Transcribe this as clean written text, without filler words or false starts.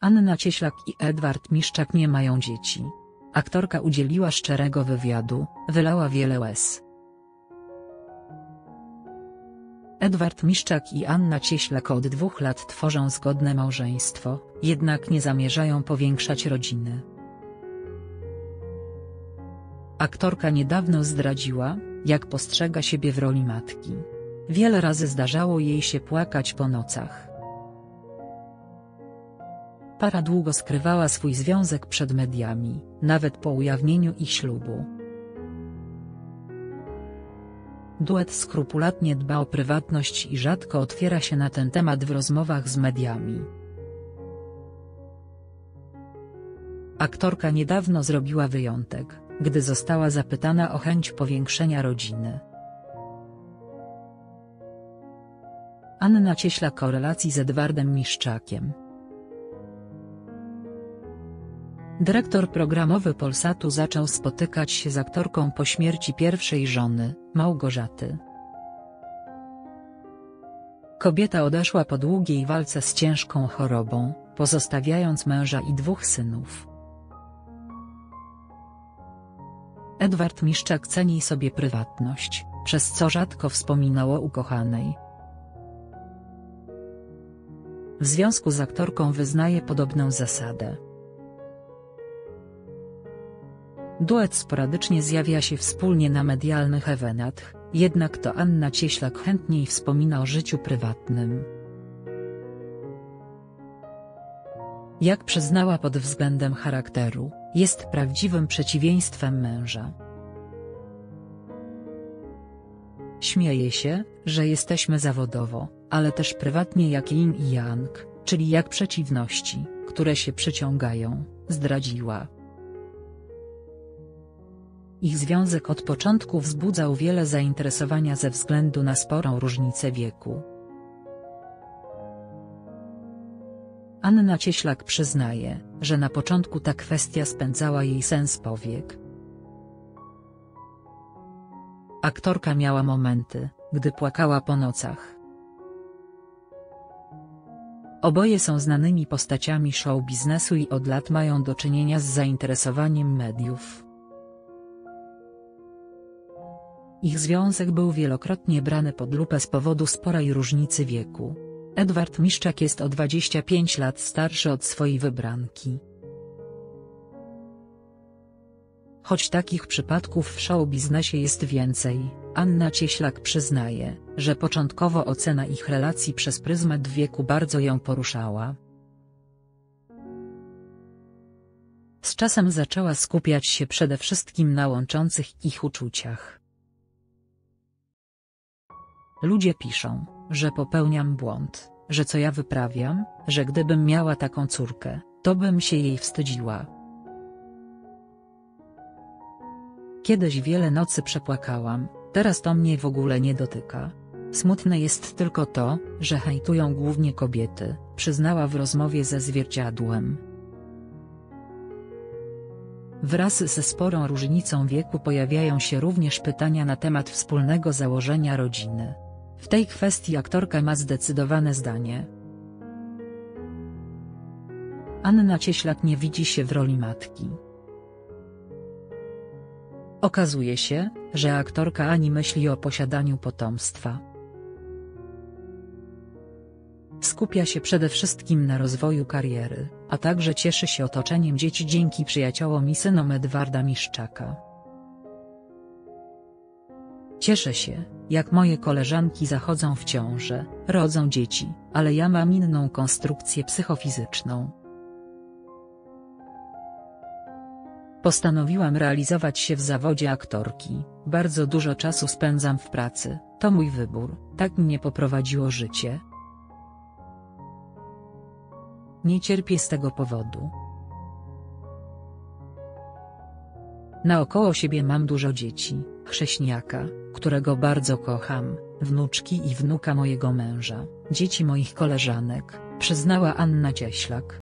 Anna Cieślak i Edward Miszczak nie mają dzieci. Aktorka udzieliła szczerego wywiadu, wylała wiele łez. Edward Miszczak i Anna Cieślak od 2 lat tworzą zgodne małżeństwo, jednak nie zamierzają powiększać rodziny. Aktorka niedawno zdradziła, jak postrzega siebie w roli matki. Wiele razy zdarzało jej się płakać po nocach. Para długo skrywała swój związek przed mediami, nawet po ujawnieniu ich ślubu. Duet skrupulatnie dba o prywatność i rzadko otwiera się na ten temat w rozmowach z mediami. Aktorka niedawno zrobiła wyjątek, gdy została zapytana o chęć powiększenia rodziny. Anna Cieślak o relacji z Edwardem Miszczakiem. Dyrektor programowy Polsatu zaczął spotykać się z aktorką po śmierci pierwszej żony, Małgorzaty. Kobieta odeszła po długiej walce z ciężką chorobą, pozostawiając męża i 2 synów. Edward Miszczak ceni sobie prywatność, przez co rzadko wspominał o ukochanej. W związku z aktorką wyznaje podobną zasadę. Duet sporadycznie zjawia się wspólnie na medialnych eventach, jednak to Anna Cieślak chętniej wspomina o życiu prywatnym. Jak przyznała pod względem charakteru, jest prawdziwym przeciwieństwem męża. Śmieje się, że jesteśmy zawodowo, ale też prywatnie jak yin i yang, czyli jak przeciwności, które się przyciągają, zdradziła. Ich związek od początku wzbudzał wiele zainteresowania ze względu na sporą różnicę wieku. Anna Cieślak przyznaje, że na początku ta kwestia spędzała jej sens powiek. Aktorka miała momenty, gdy płakała po nocach. Oboje są znanymi postaciami show biznesu i od lat mają do czynienia z zainteresowaniem mediów. Ich związek był wielokrotnie brany pod lupę z powodu sporej różnicy wieku. Edward Miszczak jest o 25 lat starszy od swojej wybranki. Choć takich przypadków w show biznesie jest więcej, Anna Cieślak przyznaje, że początkowo ocena ich relacji przez pryzmat wieku bardzo ją poruszała. Z czasem zaczęła skupiać się przede wszystkim na łączących ich uczuciach. Ludzie piszą, że popełniam błąd, że co ja wyprawiam, że gdybym miała taką córkę, to bym się jej wstydziła. Kiedyś wiele nocy przepłakałam, teraz to mnie w ogóle nie dotyka. Smutne jest tylko to, że hejtują głównie kobiety, przyznała w rozmowie ze Zwierciadłem. Wraz ze sporą różnicą wieku pojawiają się również pytania na temat wspólnego założenia rodziny. W tej kwestii aktorka ma zdecydowane zdanie. Anna Cieślak nie widzi się w roli matki. Okazuje się, że aktorka ani myśli o posiadaniu potomstwa. Skupia się przede wszystkim na rozwoju kariery, a także cieszy się otoczeniem dzieci dzięki przyjaciołom i synom Edwarda Miszczaka. Cieszę się, jak moje koleżanki zachodzą w ciążę, rodzą dzieci, ale ja mam inną konstrukcję psychofizyczną. Postanowiłam realizować się w zawodzie aktorki, bardzo dużo czasu spędzam w pracy, to mój wybór, tak mnie poprowadziło życie. Nie cierpię z tego powodu. Naokoło siebie mam dużo dzieci, chrześniaka, którego bardzo kocham, wnuczki i wnuka mojego męża, dzieci moich koleżanek, przyznała Anna Cieślak.